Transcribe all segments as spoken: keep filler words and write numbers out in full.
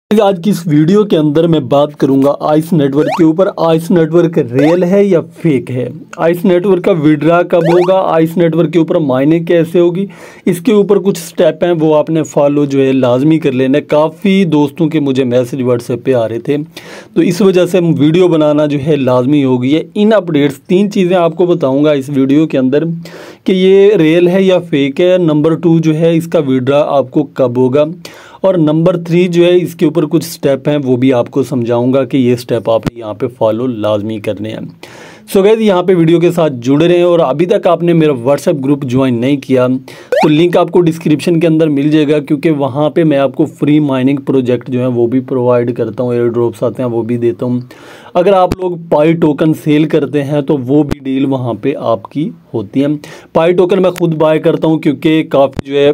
आज की इस वीडियो के अंदर मैं बात करूंगा आइस नेटवर्क के ऊपर। आइस नेटवर्क रियल है या फेक है, आइस नेटवर्क का विड्रा कब होगा, आइस नेटवर्क के वीडियो माइनिंग कैसे होगी, इसके ऊपर कुछ स्टेप हैं वो आपने फॉलो जो है लाजमी कर लेना है। काफ़ी दोस्तों के मुझे मैसेज व्हाट्सएप पे आ रहे थे, तो इस वजह से वीडियो बनाना जो है लाजमी हो गई है। इन अपडेट्स तीन चीज़ें आपको बताऊँगा इस वीडियो के अंदर कि ये रियल है या फेक है। नंबर टू जो है इसका विड्रा आपको कब होगा, और नंबर थ्री जो है इसके ऊपर कुछ स्टेप हैं वो भी आपको समझाऊंगा कि ये स्टेप आपने यहाँ पे फॉलो लाजमी करने हैं। सो गाइस यहाँ पे वीडियो के साथ जुड़े रहें, और अभी तक आपने मेरा व्हाट्सएप ग्रुप ज्वाइन नहीं किया तो लिंक आपको डिस्क्रिप्शन के अंदर मिल जाएगा, क्योंकि वहाँ पे मैं आपको फ्री माइनिंग प्रोजेक्ट जो है वो भी प्रोवाइड करता हूँ, एयर ड्रॉप्स आते हैं वो भी देता हूँ। अगर आप लोग पाई टोकन सेल करते हैं तो वो भी डील वहाँ पर आपकी होती है। पाई टोकन मैं खुद बाय करता हूँ क्योंकि काफ़ी जो है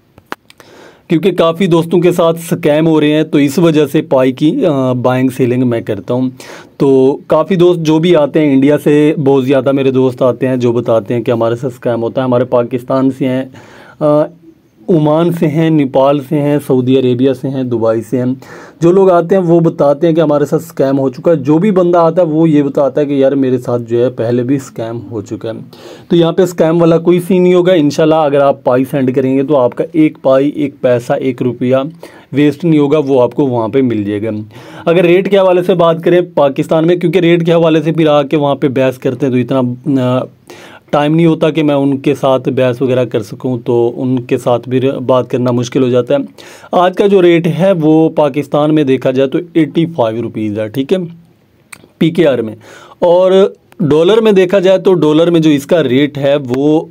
क्योंकि काफ़ी दोस्तों के साथ स्कैम हो रहे हैं, तो इस वजह से पाई की बाइंग सेलिंग मैं करता हूं। तो काफ़ी दोस्त जो भी आते हैं इंडिया से, बहुत ज़्यादा मेरे दोस्त आते हैं जो बताते हैं कि हमारे साथ स्कैम होता है। हमारे पाकिस्तान से हैं, ओमान से हैं, नेपाल से हैं, सऊदी अरेबिया से हैं, दुबई से हैं। जो लोग आते हैं वो बताते हैं कि हमारे साथ स्कैम हो चुका है। जो भी बंदा आता है वो ये बताता है कि यार मेरे साथ जो है पहले भी स्कैम हो चुका है। तो यहाँ पे स्कैम वाला कोई सीन नहीं होगा इंशाल्लाह। अगर आप पाई सेंड करेंगे तो आपका एक पाई, एक पैसा, एक रुपया वेस्ट नहीं होगा, वो आपको वहाँ पे मिल जाएगा। अगर रेट के हवाले से बात करें पाकिस्तान में, क्योंकि रेट के हवाले से फिर आके वहाँ पे बहस करते हैं तो इतना टाइम नहीं होता कि मैं उनके साथ बहस वगैरह कर सकूं, तो उनके साथ भी बात करना मुश्किल हो जाता है। आज का जो रेट है वो पाकिस्तान में देखा जाए तो एट्टी फाइव रुपीज़ है, ठीक है, पी के आर में। और डॉलर में देखा जाए तो डॉलर में जो इसका रेट है वो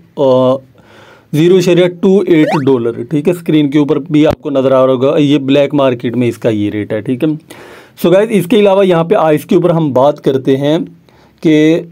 ज़ीरो शरिया टू एट डॉलर, ठीक है। स्क्रीन के ऊपर भी आपको नज़र आ रहा होगा, ये ब्लैक मार्केट में इसका ये रेट है, ठीक है। सो गाइस इसके अलावा यहाँ पे आइस के ऊपर हम बात करते हैं कि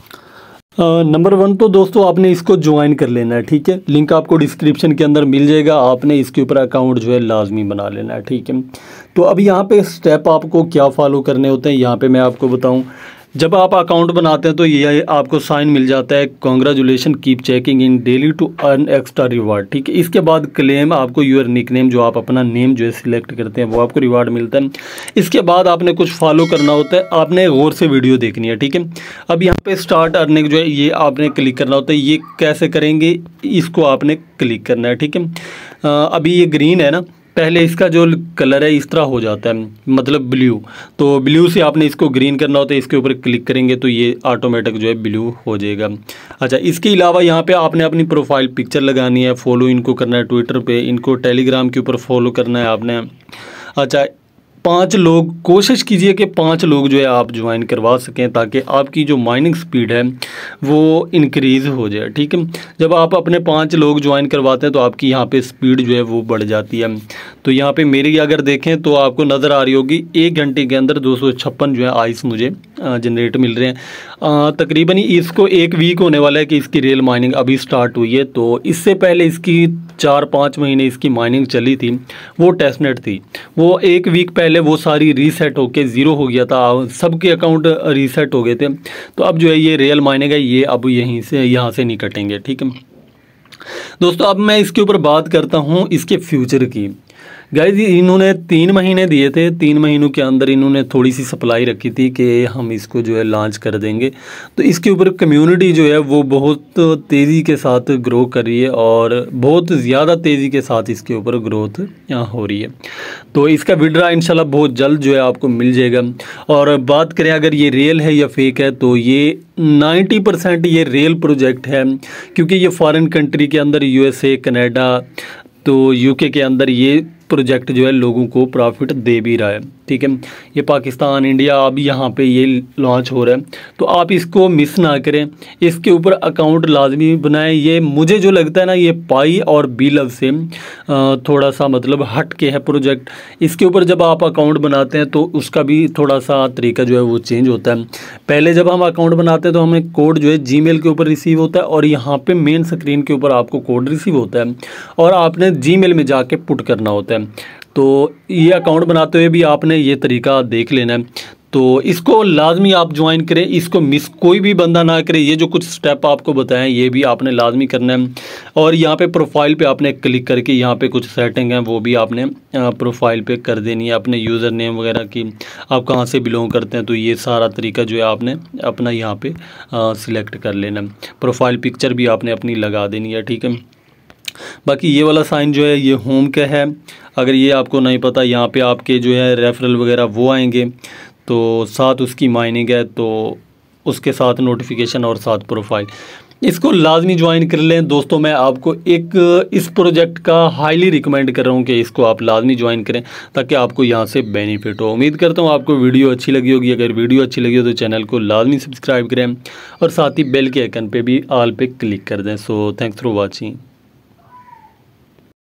नंबर वन तो दोस्तों आपने इसको ज्वाइन कर लेना है, ठीक है। लिंक आपको डिस्क्रिप्शन के अंदर मिल जाएगा, आपने इसके ऊपर अकाउंट जो है लाजमी बना लेना है, ठीक है। तो अब यहाँ पे स्टेप आपको क्या फॉलो करने होते हैं यहाँ पे मैं आपको बताऊँ। जब आप अकाउंट बनाते हैं तो ये आपको साइन मिल जाता है, congratulation keep checking in daily to earn extra reward, ठीक है। इसके बाद क्लेम आपको यूर निकनेम, जो आप अपना नेम जो है सिलेक्ट करते हैं वो आपको रिवार्ड मिलता है। इसके बाद आपने कुछ फॉलो करना होता है, आपने गौर से वीडियो देखनी है, ठीक है। अब यहाँ पे स्टार्ट अर्निंग जो है ये आपने क्लिक करना होता है। ये कैसे करेंगे, इसको आपने क्लिक करना है, ठीक है। अभी ये ग्रीन है ना, पहले इसका जो कलर है इस तरह हो जाता है, मतलब ब्लू, तो ब्लू से आपने इसको ग्रीन करना होता है। इसके ऊपर क्लिक करेंगे तो ये ऑटोमेटिक जो है ब्लू हो जाएगा। अच्छा, इसके अलावा यहाँ पे आपने अपनी प्रोफाइल पिक्चर लगानी है, फॉलो इनको करना है ट्विटर पे, इनको टेलीग्राम के ऊपर फॉलो करना है आपने। अच्छा, पांच लोग कोशिश कीजिए कि पांच लोग जो है आप ज्वाइन करवा सकें, ताकि आपकी जो माइनिंग स्पीड है वो इंक्रीज़ हो जाए, ठीक है। जब आप अपने पांच लोग ज्वाइन करवाते हैं तो आपकी यहाँ पे स्पीड जो है वो बढ़ जाती है। तो यहाँ पे मेरी अगर देखें तो आपको नज़र आ रही होगी एक घंटे के अंदर दो सौ छप्पन जो है आइस मुझे जनरेट मिल रहे हैं। तकरीबन इसको एक वीक होने वाला है कि इसकी रियल माइनिंग अभी स्टार्ट हुई है। तो इससे पहले इसकी चार पाँच महीने इसकी माइनिंग चली थी, वो टेस्टनेट थी। वो एक वीक पहले वो सारी रीसेट होके ज़ीरो हो गया था, सबके अकाउंट रीसेट हो गए थे। तो अब जो है ये रियल माइनिंग है, ये अब यहीं से यहाँ से नहीं कटेंगे, ठीक है दोस्तों। अब मैं इसके ऊपर बात करता हूँ इसके फ्यूचर की। गाइज इन्होंने तीन महीने दिए थे, तीन महीनों के अंदर इन्होंने थोड़ी सी सप्लाई रखी थी कि हम इसको जो है लॉन्च कर देंगे। तो इसके ऊपर कम्युनिटी जो है वो बहुत तेज़ी के साथ ग्रो कर रही है, और बहुत ज़्यादा तेज़ी के साथ इसके ऊपर ग्रोथ यहाँ हो रही है। तो इसका विड्रा इंशाल्लाह बहुत जल्द जो है आपको मिल जाएगा। और बात करें अगर ये रियल है या फेक है, तो ये नाइन्टी परसेंट ये रियल प्रोजेक्ट है, क्योंकि ये फॉरेन कंट्री के अंदर, यूएसए, कनाडा, तो यूके के अंदर ये प्रोजेक्ट जो है लोगों को प्रॉफिट दे भी रहा है, ठीक है। ये पाकिस्तान, इंडिया, अब यहाँ पे ये लॉन्च हो रहा है, तो आप इसको मिस ना करें। इसके ऊपर अकाउंट लाजमी बनाएं। ये मुझे जो लगता है ना, ये पाई और बीलव से थोड़ा सा मतलब हट के है प्रोजेक्ट। इसके ऊपर जब आप अकाउंट बनाते हैं तो उसका भी थोड़ा सा तरीका जो है वो चेंज होता है। पहले जब हम अकाउंट बनाते हैं तो हमें कोड जो है जीमेल के ऊपर रिसीव होता है, और यहाँ पे मेन स्क्रीन के ऊपर आपको कोड रिसीव होता है, और आपने जीमेल में जाके पुट करना होता है। तो ये अकाउंट बनाते हुए भी आपने ये तरीका देख लेना है। तो इसको लाजमी आप ज्वाइन करें, इसको मिस कोई भी बंदा ना करे। ये जो कुछ स्टेप आपको बताएं ये भी आपने लाजमी करना है। और यहाँ पे प्रोफाइल पे आपने क्लिक करके यहाँ पे कुछ सेटिंग है वो भी आपने प्रोफाइल पे कर देनी है, अपने यूज़र नेम वगैरह की, आप कहाँ से बिलोंग करते हैं, तो ये सारा तरीका जो है आपने अपना यहाँ पे सिलेक्ट कर लेना। प्रोफाइल पिक्चर भी आपने अपनी लगा देनी है, ठीक है। बाकी ये वाला साइन जो है ये होम का है। अगर ये आपको नहीं पता, यहाँ पे आपके जो है रेफरल वगैरह वो आएंगे, तो साथ उसकी माइनिंग है, तो उसके साथ नोटिफिकेशन और साथ प्रोफाइल, इसको लाजमी ज्वाइन कर लें। दोस्तों मैं आपको एक इस प्रोजेक्ट का हाईली रिकमेंड कर रहा हूँ कि इसको आप लाजमी ज्वाइन करें ताकि आपको यहाँ से बेनिफिट हो। उम्मीद करता हूँ आपको वीडियो अच्छी लगी होगी। अगर वीडियो अच्छी लगी हो तो चैनल को लाजमी सब्सक्राइब करें और साथ ही बेल के आइकन पे भी ऑल पे क्लिक कर दें। So thanks for watching.